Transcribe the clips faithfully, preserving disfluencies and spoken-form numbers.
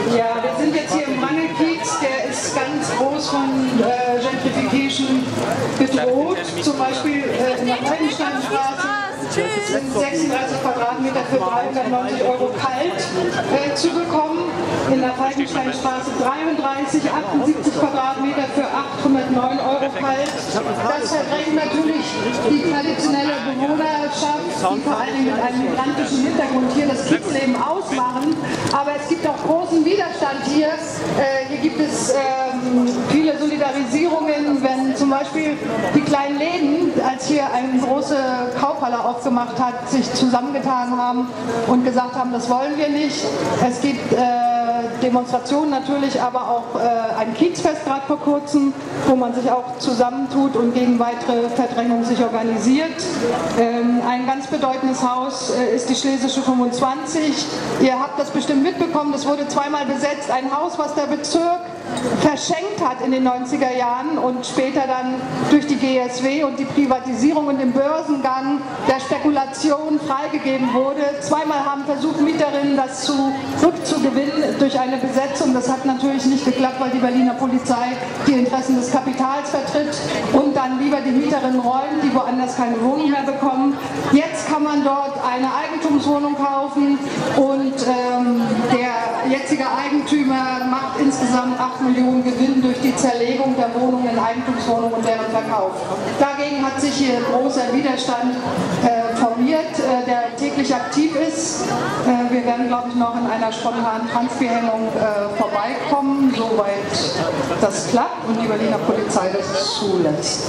Ja, wir sind jetzt hier im Wrangelkiez, der ist ganz groß von äh, Gentrification bedroht. Zum Beispiel äh, in der Heidensteinstraße sind sechsunddreißig Quadratmeter für dreihundertneunzig Euro kalt äh, zu bekommen. In der Falkensteinstraße dreiunddreißig, achtundsiebzig Quadratmeter für achthundertneun Euro kalt. Das verdrängt natürlich die traditionelle Bewohnerschaft, die vor allem mit einem migrantischen Hintergrund hier das Kiezleben ausmachen. Aber es gibt auch großen Widerstand hier. Äh, hier gibt es ähm, viele Solidarisierungen, wenn zum Beispiel die kleinen Läden, als hier eine große Kaufhalle aufgemacht hat, sich zusammengetan haben und gesagt haben, das wollen wir nicht. Es gibt äh, Demonstrationen natürlich, aber auch äh, ein Kiezfest gerade vor kurzem, wo man sich auch zusammentut und gegen weitere Verdrängung sich organisiert. Ähm, ein ganz bedeutendes Haus äh, ist die Schlesische fünfundzwanzig. Ihr habt das bestimmt mitbekommen, das wurde zweimal besetzt. Ein Haus, was der Bezirk verschenkt hat in den neunziger Jahren und später dann durch die G S W und die Privatisierung und den Börsengang der Spekulation freigegeben wurde. Zweimal haben versucht, Mieterinnen das zurückzugewinnen durch eine Besetzung. Das hat natürlich nicht geklappt, weil die Berliner Polizei die Interessen des Kapitals vertritt und dann lieber die Mieterinnen räumt, die woanders keine Wohnung mehr bekommen. Jetzt kann man dort eine Eigentumswohnung kaufen und ähm, der jetzige Eigentümer macht insgesamt acht Millionen Gewinn durch die Zerlegung der Wohnungen in Eigentumswohnungen und deren Verkauf. Dagegen hat sich hier großer Widerstand äh, formiert, äh, der täglich aktiv ist. Äh, wir werden, glaube ich, noch in einer spontanen Transbehengung äh, vorbeikommen, soweit das klappt und die Berliner Polizei das zulässt.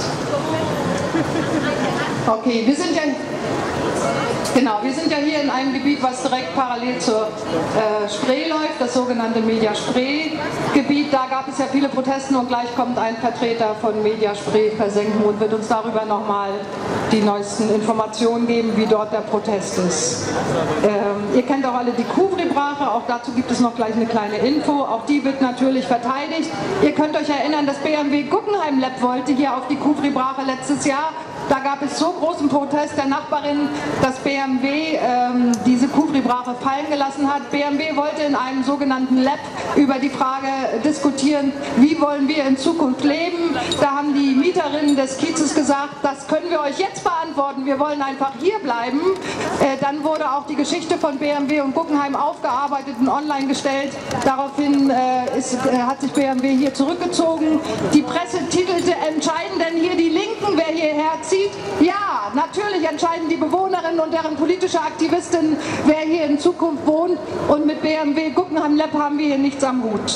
Okay, wir sind ja... Genau, wir sind ja hier in einem Gebiet, was direkt parallel zur äh, Spree läuft, das sogenannte Media-Spree-Gebiet. Da gab es ja viele Proteste und gleich kommt ein Vertreter von Media-Spree versenken und wird uns darüber nochmal die neuesten Informationen geben, wie dort der Protest ist. Ähm, ihr kennt auch alle die Couvry-Brache, auch dazu gibt es noch gleich eine kleine Info. Auch die wird natürlich verteidigt. Ihr könnt euch erinnern, das B M W Guggenheim Lab wollte hier auf die Couvry-Brache letztes Jahr. Da gab es so großen Protest der Nachbarin, dass B M W ähm, diese Couvry-Brache fallen gelassen hat. B M W wollte in einem sogenannten Lab über die Frage diskutieren, wie wollen wir in Zukunft leben. Da haben die Mieterinnen des Kiezes gesagt, das können wir euch jetzt beantworten, wir wollen einfach hier bleiben. Äh, dann wurde auch die Geschichte von B M W und Guggenheim aufgearbeitet und online gestellt. Daraufhin äh, ist, äh, hat sich B M W hier zurückgezogen. Die Presse titelte, entscheiden denn hier die Linken, wer hierher zieht? Ja, natürlich entscheiden die Bewohnerinnen und deren politische Aktivistinnen, wer hier in Zukunft wohnt. Und mit B M W Guggenheim Lab haben wir hier nichts am Hut.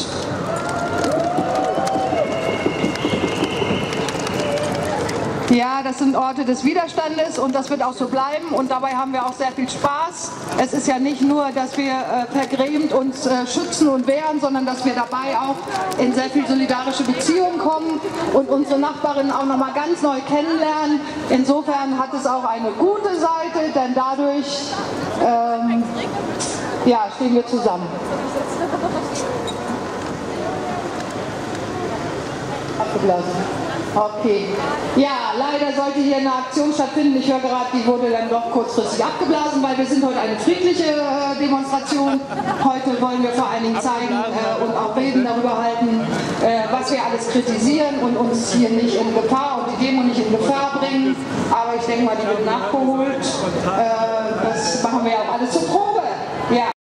Ja, das sind Orte des Widerstandes und das wird auch so bleiben und dabei haben wir auch sehr viel Spaß. Es ist ja nicht nur, dass wir äh, vergrämt uns äh, schützen und wehren, sondern dass wir dabei auch in sehr viel solidarische Beziehungen kommen und unsere Nachbarinnen auch nochmal ganz neu kennenlernen. Insofern hat es auch eine gute Seite, denn dadurch ähm, ja, stehen wir zusammen. Abgeblasen. Okay. Ja, leider sollte hier eine Aktion stattfinden. Ich höre gerade, die wurde dann doch kurzfristig abgeblasen, weil wir sind heute eine friedliche äh, Demonstration. Heute wollen wir vor allen Dingen zeigen äh, und auch Reden darüber halten, äh, was wir alles kritisieren und uns hier nicht in Gefahr und die Demo nicht in Gefahr bringen. Aber ich denke mal, die wird nachgeholt. Äh, das machen wir ja auch alles zur Probe. Ja.